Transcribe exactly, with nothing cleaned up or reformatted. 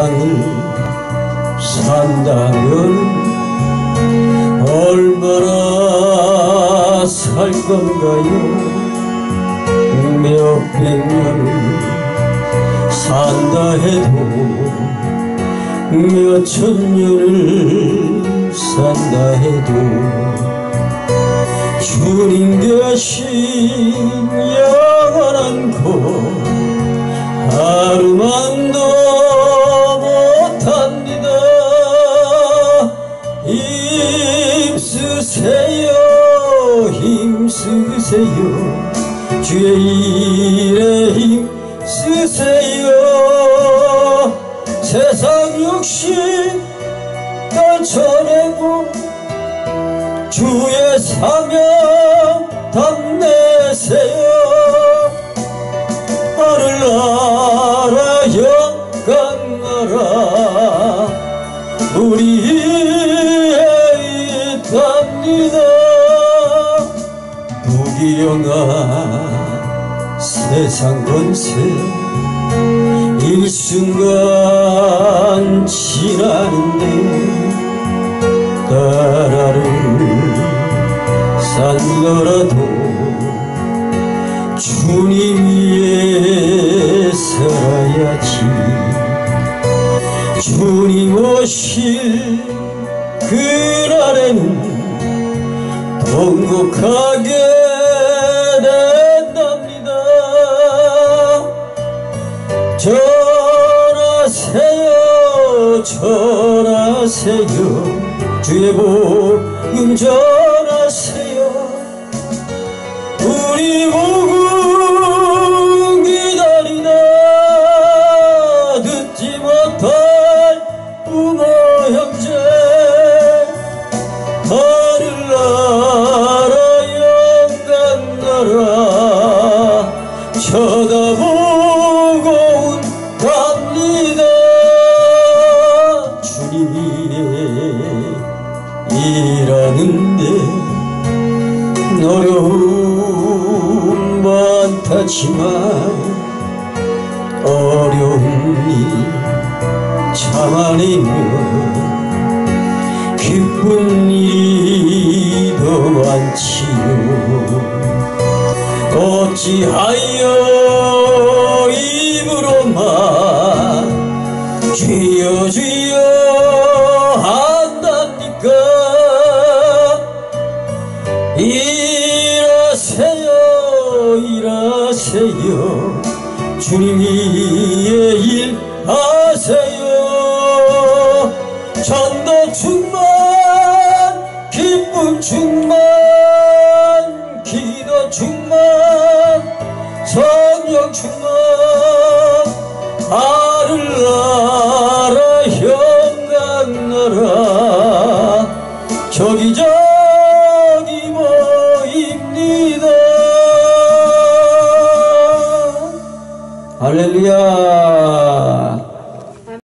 세상을 산다면 얼마나 살 건가요? 몇백 년을 산다 해도 몇천 년을 산다 해도 주님 대신 영원한 곳 하루만도 못합니다. 힘쓰세요 힘쓰세요 주의 일에 힘쓰세요. 세상 욕심 떨쳐내고 주의 사명 담내세요. 하늘나라 영광나라 우리의 있답니다. 무기영아 세상 권세 일순간 지나는데 나라를 산 거라도 주님 위에 살아야지. 주님 오실 그날에는 통곡하게 된답니다. 전하세요 전하세요 주의 복음 전하세요. 우리 복음 기다리다 듣지 못할 부모 형제 하늘나라 영광나라 쳐다보고 온답니다. 주님의 일하는데 어려움 많다지만 어려운 일 참아내면 기쁜 일이 더 많지요. 어찌하여 입으로만 주여 주여 한답니까? 일하세요 일하세요 주님 위에 일하세요. 전도 충만 기쁨 충만 기도 충만 성령 충만 하늘나라 영광나라 저기저기 모입니다. 할렐루야.